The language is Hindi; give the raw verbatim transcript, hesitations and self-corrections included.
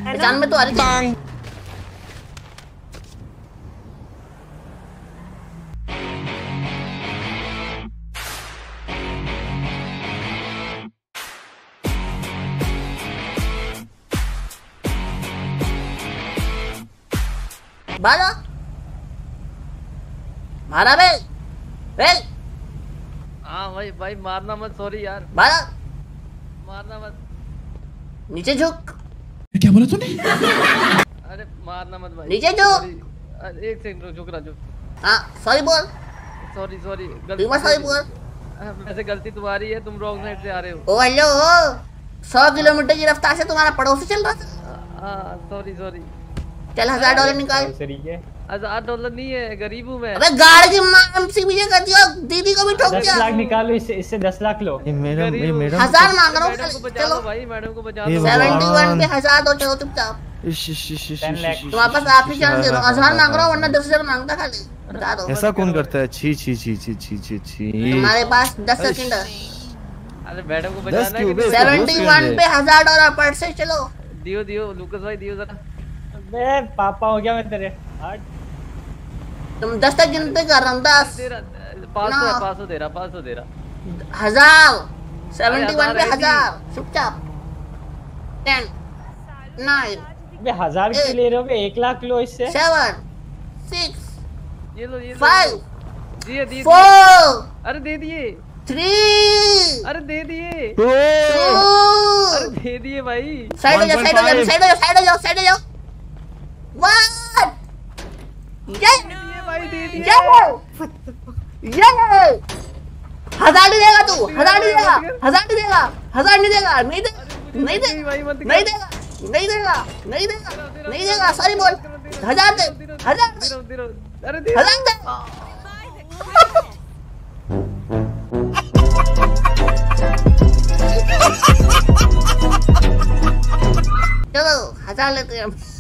पहचान में तो आ रही। बाला मारा बे बे। हाँ भाई भाई मारना मत, सॉरी यार। बाला मारना मत, नीचे झुक। क्या बोला तूने? अरे मारना मत भाई, नीचे झुक। एक सेकंड रुक, झुक रहा झुक। हाँ सॉरी बोल। सॉरी सॉरी तू मत सॉरी बोल। वैसे गलती तुम्हारी है, तुम रॉन्ग साइड से आ रहे हो। ओ हेलो, सौ किलोमीटर की रफ्तार से तुम्हारा पड़ोसी चल रहा था। हाँ सॉरी सॉरी। चल हजार डॉलर निकाल। हजार डॉलर नहीं है, गरीब हूँ मैं। अबे गाड़ी की मां से भी कर दिया, दीदी को भी ठोक दिया। दस लाख निकालो इससे, इससे दस लाख लो। मैडम मैडम हजार मांग रहा हूँ। चलो भाई, मैडम को बचा लो। सेवेंटी वन पे हजार दो, चलो चुपचाप। तुम्हारे पास आखिरी चांस दे रहा हूँ, हजार मांग रहा हूँ वरना दस हजार मांगता खाली। बता दो ऐसा कौन करता है? छी छी छी छी छी छी छी। तुम्हारे पास दस सेकंड। अरे मैडम को बचाना है। सेवेंटी वन पे हजार डॉलर पर से। चलो दियो दियो लुकस भाई, दियो जरा। बे पापा हो गया मैं तेरे। तुम दस तक गिनते कर रहा हूँ। दस पाँच सौ पाँच सौ दे रहा, पाँच सौ दे रहा। हजार सेवेंटी वन पे हजार। चुपचाप। Ten nine. बे हजार के ले रहे हो? एक लाख लो इससे। सेवन सिक्स ये लो ये लो। फाइव दिए दिए। फोर। अरे दे दिए। थ्री। अरे दे दिए। टू। अरे दे दिए भाई। साइड हो जाओ, साइड हो जाओ, साइड हो जाओ, साइड हो जाओ, साइड हो जाओ। वन। ये भाई दे दिए। ये ये हजार नहीं देगा तू, हजार नहीं देगा, हजार नहीं देगा, हजार नहीं देगा, नहीं दे, नहीं दे, नहीं देगा, नहीं देगा, नहीं देगा, नहीं देगा। सॉरी बोल। हजार दे, हजार दे, अरे दे, हजार दे। चलो हजार लेते हैं हम।